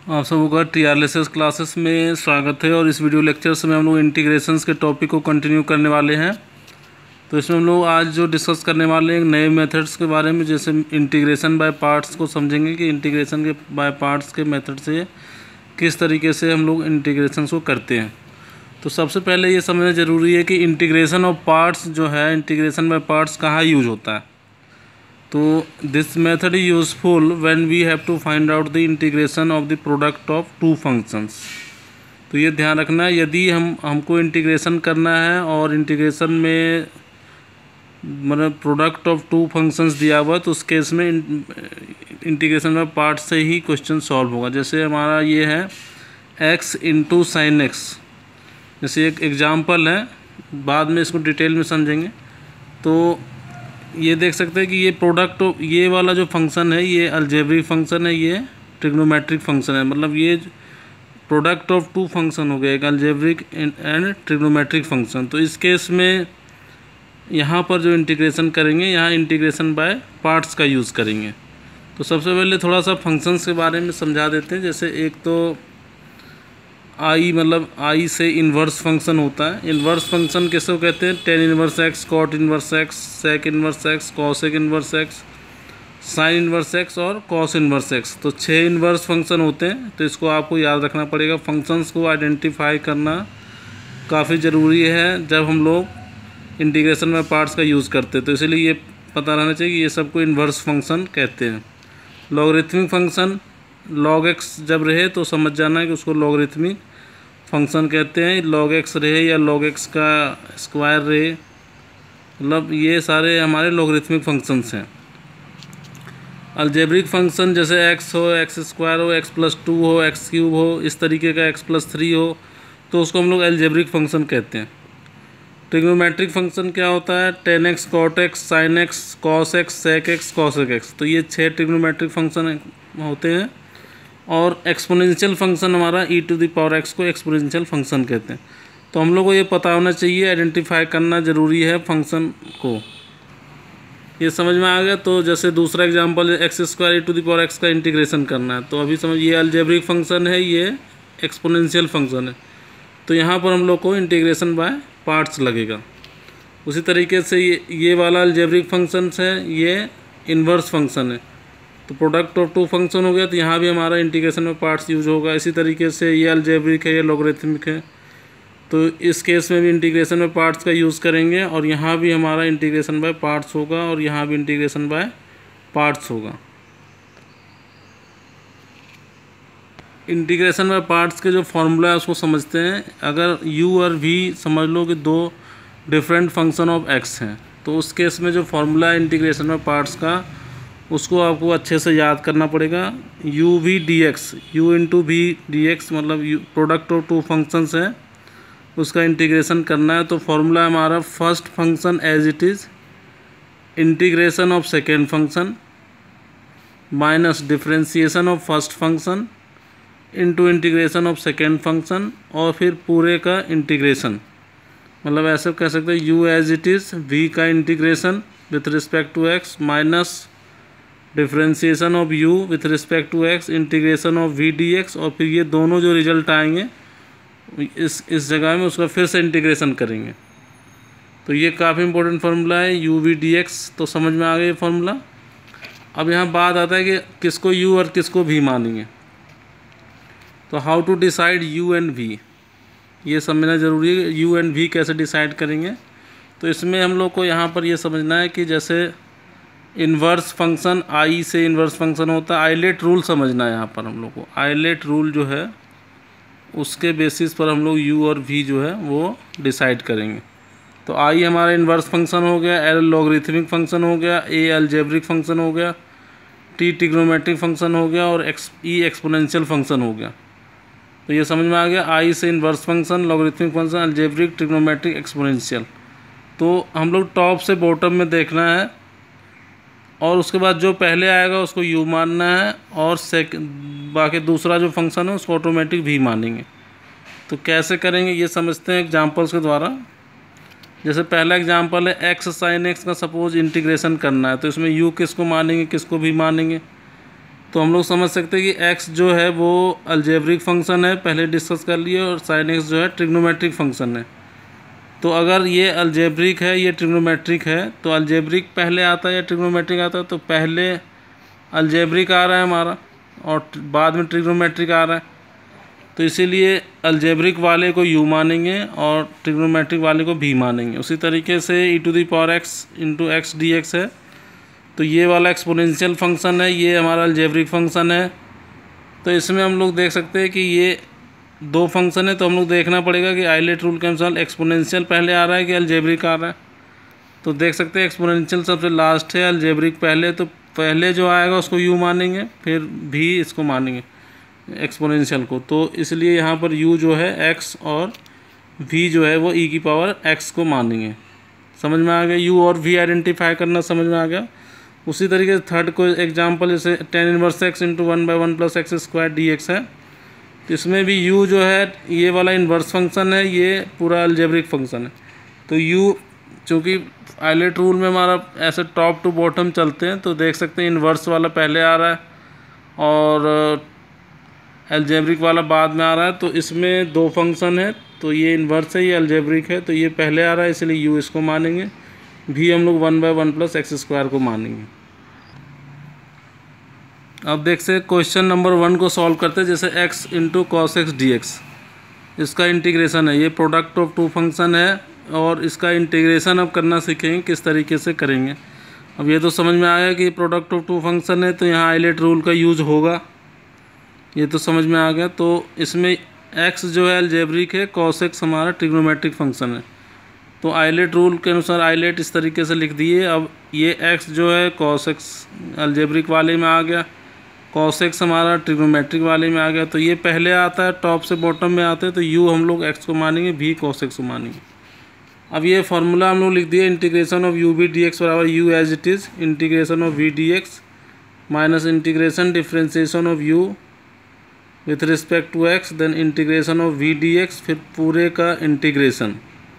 आप सबों का टीआरएलएसएस क्लासेस में स्वागत है। और इस वीडियो लेक्चर्स में हम लोग इंटीग्रेशंस के टॉपिक को कंटिन्यू करने वाले हैं। तो इसमें हम लोग आज जो डिस्कस करने वाले हैं नए मेथड्स के बारे में, जैसे इंटीग्रेशन बाय पार्ट्स को समझेंगे कि इंटीग्रेशन के बाय पार्ट्स के मेथड से किस तरीके से हम लोग इंटीग्रेशन को करते हैं। तो सबसे पहले ये समझना ज़रूरी है कि इंटीग्रेशन ऑफ पार्ट्स जो है, इंटीग्रेशन बाय पार्ट्स कहाँ यूज होता है। तो this method is useful when we have to find out the integration of the product of two functions. तो ये ध्यान रखना है, यदि हमको इंटीग्रेशन करना है और इंटीग्रेशन में मतलब प्रोडक्ट ऑफ टू फंक्शंस दिया हुआ, तो उस केस में इंटीग्रेशन में पार्ट से ही क्वेश्चन सॉल्व होगा। जैसे हमारा ये है x इंटू साइन एक्स, जैसे एक एग्जाम्पल है, बाद में इसको डिटेल में समझेंगे। तो ये देख सकते हैं कि ये प्रोडक्ट, ये वाला जो फंक्शन है ये अलजेब्रिक फंक्शन है, ये ट्रिग्नोमेट्रिक फंक्शन है। मतलब ये प्रोडक्ट ऑफ टू फंक्शन हो गया, एक अलजेब्रिक एंड ट्रिग्नोमेट्रिक फंक्शन। तो इस केस में यहाँ पर जो इंटीग्रेशन करेंगे, यहाँ इंटीग्रेशन बाय पार्ट्स का यूज़ करेंगे। तो सबसे पहले थोड़ा सा फंक्शंस के बारे में समझा देते हैं। जैसे एक तो आई, मतलब आई से इन्वर्स फंक्शन होता है। इन्वर्स फंक्शन किसको कहते हैं? Tan inverse x, cot inverse x, sec inverse x, cosec inverse x, sine inverse x और कॉस इन्वर्स एक्स। तो 6 इन्वर्स फंक्शन होते हैं। तो इसको आपको याद रखना पड़ेगा। फंक्शंस को आइडेंटिफाई करना काफ़ी ज़रूरी है जब हम लोग इंटीग्रेशन में पार्ट्स का यूज़ करते हैं। तो इसलिए ये पता रहना चाहिए कि ये सबको इन्वर्स फंक्शन कहते हैं। लॉगरिथमिक फंक्शन, लॉग एक्स जब रहे तो समझ जाना है कि उसको लॉगरिथमिक फंक्शन कहते हैं। लॉग एक्स रहे या लॉग एक्स का स्क्वायर रहे, मतलब ये सारे हमारे लॉगरिथमिक फंक्शंस हैं। अलजेब्रिक फंक्शन जैसे एक्स हो, एक्स स्क्वायर हो, एक्स प्लस 2 हो, एक्स क्यूब हो, इस तरीके का एक्स प्लस 3 हो, तो उसको हम लोग अलजेब्रिक फंक्शन कहते हैं। ट्रिग्नोमेट्रिक फंक्शन क्या होता है? Tan x, cot x, sine x, cos x, sec x, cosec x. तो ये 6 ट्रिग्नोमेट्रिक फंक्शन होते हैं। और एक्सपोनेंशियल फंक्शन हमारा e to the power x को एक्सपोनेंशियल फंक्शन कहते हैं। तो हम लोग को ये पता होना चाहिए, आइडेंटिफाई करना ज़रूरी है फंक्शन को। ये समझ में आ गया। तो जैसे दूसरा एग्जांपल है x square e to the power x का इंटीग्रेशन करना है। तो अभी समझ, ये अलजेब्रिक फंक्शन है, ये एक्सपोनेंशियल फंक्शन है। तो यहाँ पर हम लोग को इंटीग्रेशन बाय पार्ट्स लगेगा। उसी तरीके से ये वाला अलजेब्रिक फंक्शंस है, ये इन्वर्स फंक्शन है। तो प्रोडक्ट ऑफ टू फंक्शन हो गया, तो यहाँ भी हमारा इंटीग्रेशन में पार्ट्स यूज होगा। इसी तरीके से ये अलजेब्रिक है, ये लॉगरिथमिक है, तो इस केस में भी इंटीग्रेशन में पार्ट्स का यूज़ करेंगे। और यहाँ भी हमारा इंटीग्रेशन बाय पार्ट्स होगा और यहाँ भी इंटीग्रेशन बाय पार्ट्स होगा। इंटीग्रेशन बाय पार्ट्स के जो फॉर्मूला है उसको समझते हैं। अगर u और v समझ लो कि दो डिफरेंट फंक्शन ऑफ x हैं, तो उस केस में जो फॉर्मूला है इंटीग्रेशन बाय पार्ट्स का, उसको आपको अच्छे से याद करना पड़ेगा। u v dx, u into v d x, मतलब प्रोडक्ट ऑफ टू फंक्शंस है, उसका इंटीग्रेशन करना है। तो फॉर्मूला हमारा first function as it is integration of second function minus differentiation of first function into integration of second function और फिर पूरे का इंटीग्रेशन। मतलब ऐसे कह सकते हैं u as it is v का integration with respect to x minus differentiation of u with respect to x integration of v dx। और फिर ये दोनों जो रिजल्ट आएंगे इस जगह में उसका फिर से इंटीग्रेशन करेंगे। तो ये काफ़ी इंपॉर्टेंट फार्मूला है u v dx। तो समझ में आ गया ये फार्मूला। अब यहाँ बात आता है कि किसको u और किसको v मानेंगे। तो how to decide u and v, ये समझना ज़रूरी है। u एंड v कैसे डिसाइड करेंगे, तो इसमें हम लोग को यहाँ पर ये समझना है कि जैसे इन्वर्स फंक्शन आई से इन्वर्स फंक्शन होता है, आइलेट रूल समझना है। यहाँ पर हम लोग को आइलेट रूल जो है उसके बेसिस पर हम लोग u और v जो है वो डिसाइड करेंगे। तो आई हमारा इन्वर्स फंक्शन हो गया, एल लॉगरिथमिक फंक्शन हो गया, ए अलजेब्रिक फंक्शन हो गया, टी ट्रिग्नोमेट्रिक फंक्शन हो गया और ई एक्सपोनेंशियल फंक्शन हो गया। तो ये समझ में आ गया, आई से inverse function, logarithmic function, algebraic, trigonometric, exponential. तो हम लोग टॉप से बॉटम में देखना है और उसके बाद जो पहले आएगा उसको u मानना है और बाकी दूसरा जो फंक्शन है उसको ऑटोमेटिक v मानेंगे। तो कैसे करेंगे ये समझते हैं एग्जांपल्स के द्वारा। जैसे पहला एग्जांपल है x साइन x का सपोज इंटीग्रेशन करना है, तो इसमें u किसको मानेंगे, किसको v मानेंगे। तो हम लोग समझ सकते हैं कि x जो है वो अलजेब्रिक फंक्शन है, पहले डिस्कस कर लिए, और sin x जो है ट्रिग्नोमेट्रिक फंक्शन है। तो अगर ये अलजेब्रिक है, ये ट्रिग्नोमेट्रिक है, तो अलजेब्रिक पहले आता है या ट्रिग्नोमेट्रिक आता है? तो पहले अलजेब्रिक आ रहा है हमारा और बाद में ट्रिग्नोमेट्रिक आ रहा है, तो इसीलिए अलजेब्रिक वाले को u मानेंगे और ट्रिग्नोमेट्रिक वाले को v मानेंगे। उसी तरीके से e⁻x × x dx है, तो ये वाला एक्सपोनेंशियल फंक्शन है, ये हमारा अलजेब्रिक फंक्शन है। तो इसमें हम लोग देख सकते हैं कि ये दो फंक्शन है, तो हम लोग देखना पड़ेगा कि आइलेट रूल के अनुसार एक्सपोनेंशियल पहले आ रहा है कि अलजेब्रिक आ रहा है। तो देख सकते हैं एक्सपोनेंशियल सबसे लास्ट है, अलजेब्रिक पहले, तो पहले जो आएगा उसको u मानेंगे, फिर भी इसको मानेंगे एक्सपोनेंशियल को। तो इसलिए यहाँ पर u जो है x और v जो है वो e⁻x को मानेंगे। समझ में आ गया? u और v आइडेंटिफाई करना समझ में आ गया। उसी तरीके से थर्ड को एग्जांपल जैसे tan 1x × 1/1 + x² dx है, तो इसमें भी u जो है ये वाला इन्वर्स फंक्शन है, ये पूरा अलजेब्रिक फंक्शन है। तो u चूँकि आइलेट रूल में हमारा ऐसे टॉप टू बॉटम चलते हैं, तो देख सकते हैं इन्वर्स वाला पहले आ रहा है और अलजेब्रिक वाला बाद में आ रहा है। तो इसमें दो फंक्शन है, तो ये इन्वर्स है, ये अलजेब्रिक है, तो ये पहले आ रहा है इसलिए u इसको मानेंगे, भी हम लोग 1/1 + x² को मानेंगे। अब देख से क्वेश्चन नंबर 1 को सॉल्व करते हैं। जैसे x × cos x dx, इसका इंटीग्रेशन है, ये प्रोडक्ट ऑफ टू फंक्शन है और इसका इंटीग्रेशन अब करना सीखेंगे किस तरीके से करेंगे। अब ये तो समझ में आया कि प्रोडक्ट ऑफ टू फंक्शन है, तो यहाँ आइलेट रूल का यूज़ होगा, ये तो समझ में आ गया। तो इसमें x जो है अलजेब्रिक है, cos x हमारा ट्रिग्नोमेट्रिक फंक्शन है। तो आइलेट रूल के अनुसार आइलेट इस तरीके से लिख दिए। अब ये x जो है cos x अलजेब्रिक वाले में आ गया, cos x हमारा ट्रिग्नोमेट्रिक वाले में आ गया। तो ये पहले आता है, टॉप से बॉटम में आते हैं, तो u हम लोग x को मानेंगे, v cos x को मानेंगे। अब ये फार्मूला हम लोग लिख दिए, integration of u v dx बराबर u as it is integration of v dx minus integration differentiation of u with respect to x, then integration of v dx, फिर पूरे का इंटीग्रेशन।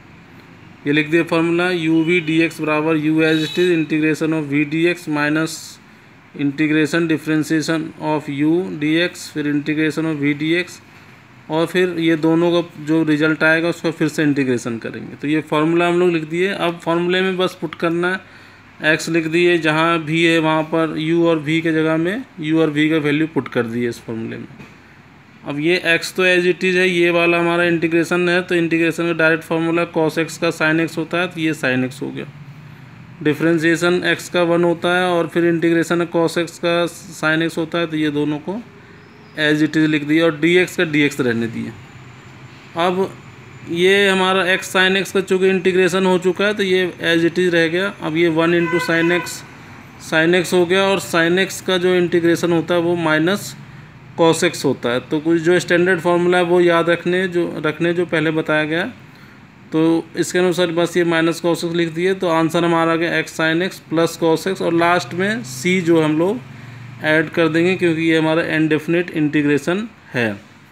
ये लिख दिए फार्मूला, u v dx बराबर u as it is integration of v dx minus integration differentiation of u dx, फिर integration of v dx, और फिर ये दोनों का जो रिजल्ट आएगा उसका फिर से इंटीग्रेशन करेंगे। तो ये फार्मूला हम लोग लिख दिए। अब फार्मूले में बस पुट करना है, x लिख दिए, जहाँ v है वहाँ पर u और v के जगह में u और v का वैल्यू पुट कर दिए इस फार्मूले में। अब ये x तो एज इट इज़ है, ये वाला हमारा इंटीग्रेशन है, तो इंटीग्रेशन का डायरेक्ट फार्मूला cos x का sin x होता है, तो ये sin x हो गया। डिफ्रेंशिएशन x का 1 होता है और फिर इंटीग्रेशन cos x का sin x होता है, तो ये दोनों को एज इट इज़ लिख दिया और dx का dx रहने दिए। अब ये हमारा x sin x का चूँकि इंटीग्रेशन हो चुका है, तो ये एज इट इज़ रह गया। अब ये 1 × sin x हो गया, और sin x का जो इंटीग्रेशन होता है वो माइनस cos x होता है। तो कुछ जो स्टैंडर्ड फार्मूला है वो याद रखने जो पहले बताया गया, तो इसके अनुसार बस ये माइनस cos x लिख दिए। तो आंसर हमारा आ गया x sin x plus cos x, और लास्ट में c जो हम लोग ऐड कर देंगे क्योंकि ये हमारा इनडेफिनिट इंटीग्रेशन है।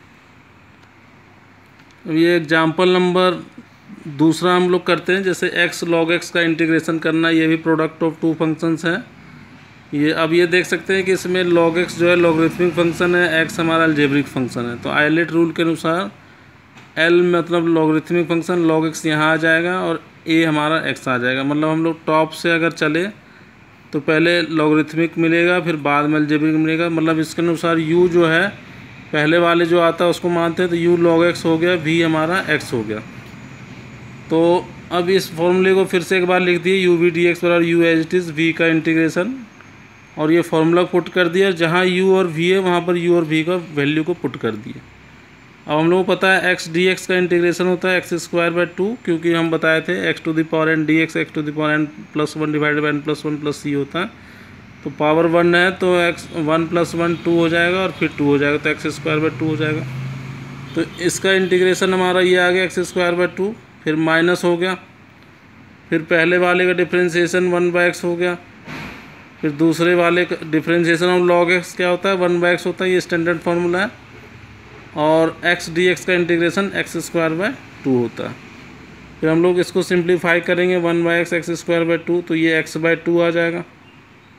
अब ये एग्जाम्पल नंबर दूसरा हम लोग करते हैं। जैसे x log x का इंटीग्रेशन करना, ये भी प्रोडक्ट ऑफ टू फंक्शंस है। ये अब ये देख सकते हैं कि इसमें log x जो है लॉगरिथमिक फंक्शन है, x हमारा अलजेब्रिक फंक्शन है। तो आइलेट रूल के अनुसार l मतलब लॉगरिथमिक फंक्शन, log x यहाँ आ जाएगा और a हमारा x आ जाएगा। मतलब हम लोग टॉप से अगर चले तो पहले लॉगरिथमिक मिलेगा, फिर बाद में अलजेब्रिक मिलेगा। मतलब इसके अनुसार u जो है पहले वाले जो आता है उसको मानते हैं, तो u log x हो गया, v हमारा x हो गया। तो अब इस फॉर्मूले को फिर से एक बार लिख दिए, u v dx बराबर u as it is v का इंटीग्रेशन, और ये फार्मूला पुट कर दिया। जहाँ u और v है वहाँ पर u और v का वैल्यू को पुट कर दिए। अब हम लोगों को पता है x dx का इंटीग्रेशन होता है x²/2, क्योंकि हम बताए थे x⁴n dx x⁴n + 1 divided by n + 1 + c होता है। तो पावर 1 है तो x 1 + 1 2 हो जाएगा, और फिर 2 हो जाएगा, तो x²/2 हो जाएगा। तो इसका इंटीग्रेशन हमारा ये आ गया x²/2, फिर माइनस हो गया, फिर पहले वाले का डिफ्रेंशिएशन 1/x हो गया, फिर दूसरे वाले का डिफ्रेंशिएशन ऑफ log x क्या होता है 1/x होता है, ये स्टैंडर्ड फार्मूला है। और x dx का इंटीग्रेशन x²/2 होता है। फिर हम लोग इसको सिंप्लीफाई करेंगे 1/x x²/2, तो ये x/2 आ जाएगा।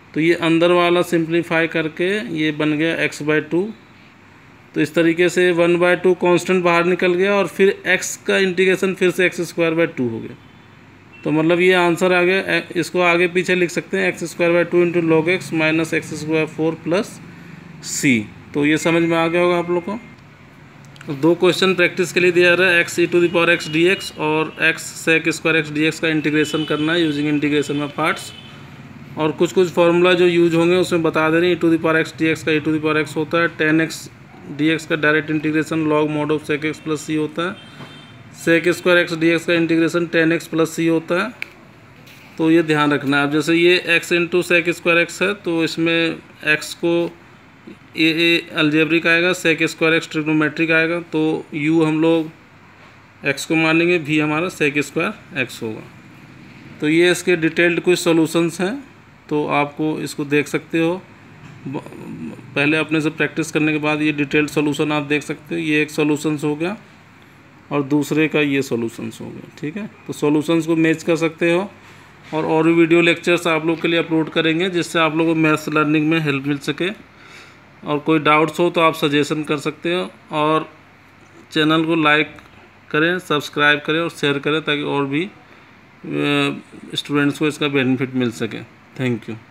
तो ये अंदर वाला सिंप्लीफाई करके ये बन गया x/2। तो इस तरीके से 1/2 कांस्टेंट बाहर निकल गया और फिर x का इंटीग्रेशन फिर से x²/2 हो गया। तो मतलब ये आंसर आ गया। इसको आगे पीछे लिख सकते हैं x²/2 into log x minus x² 4 + c। तो ये समझ में आ गया होगा आप लोग को। तो 2 क्वेश्चन प्रैक्टिस के लिए दिया रहा है, x e⁻x dx और x sec² dx का इंटीग्रेशन करना है यूजिंग इंटीग्रेशन में पार्ट्स। और कुछ फार्मूला जो यूज होंगे उसमें बता दे रहे हैं। e⁻x dx का e⁻x होता है, tan x dx का direct integration log mod of sec x + c होता है, sec² dx का इंटीग्रेशन tan x + c होता है। तो ये ध्यान रखना है। अब जैसे ये x इंटू sec² है तो इसमें x को ए अलजेब्रिक आएगा, sec² ट्रिग्नोमेट्रिक आएगा। तो u हम लोग x को मान लेंगे, v हमारा sec² होगा। तो ये इसके डिटेल्ड कुछ सॉल्यूशंस हैं, तो आपको इसको देख सकते हो। पहले अपने से प्रैक्टिस करने के बाद ये डिटेल्ड सॉल्यूशन आप देख सकते हो। ये एक सॉल्यूशंस हो गया और दूसरे का ये सॉल्यूशंस हो गया, ठीक है। तो सॉल्यूशंस को मैच कर सकते हो और भी वीडियो लेक्चर्स आप लोग के लिए अपलोड करेंगे जिससे आप लोगों को मैथ्स लर्निंग में हेल्प मिल सके। और कोई डाउट्स हो तो आप सजेशन कर सकते हो। और चैनल को लाइक करें, सब्सक्राइब करें और शेयर करें ताकि और भी स्टूडेंट्स को इसका बेनिफिट मिल सके। Thank you.